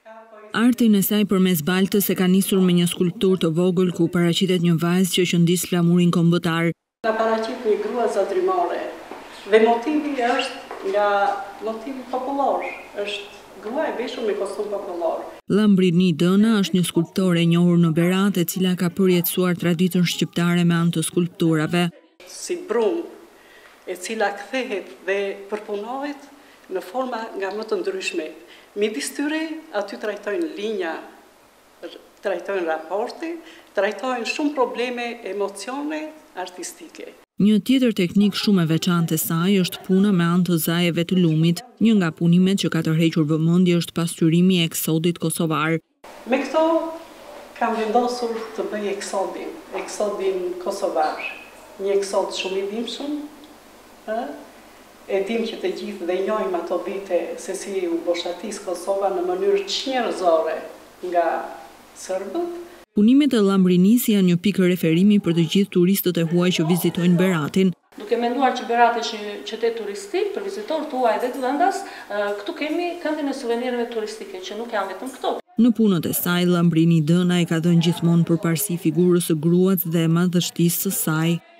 Artin e saj përmes baltës e ka nisur me një skulpturë të vogël ku paraqitet një vajzë që qëndis flamurin kombëtar. Na paraqit një grua zotërimore dhe motivi është nga motivi popullor, është grua e veshur me kostum popullor. Lambrini Dëna është një skulptore e njohur në Berat e cila ka përjetësuar traditën shqiptare me anë të skulpturave. Si brum e cila kthehet dhe përpunohet në forma nga më të ndryshme. Midis tyre aty trajtojnë linja, trajtojnë raporte, trajtojnë shumë probleme emocione artistike. Një tjetër teknik shumë e veçantë e saj është puna me anë të zajeve të lumit. Një nga punimet që ka tërhequr vëmendje është pasqyrimi i eksodit kosovar. Me këto kam vendosur të bëj eksodin kosovar. Një eksod shumë i dimshëm, e dim që të gjithë dhe njohim ato vite se si u boshatis Kosova në mënyrë njerëzore nga serbët. Punimet e Lambrinis janë një pikë referimi për të gjithë turistët e huaj që vizitojnë Beratin. Duke menduar që Berat është një qytet turistik për vizitorët huaj dhe të vendas, këtu kemi këndin e suvenirëve turistike që nuk janë vetëm këto. Në punët e saj, Lambrini Dëna e ka dhënë gjithmonë përparësi figurës së gruas dhe madhështisë së saj.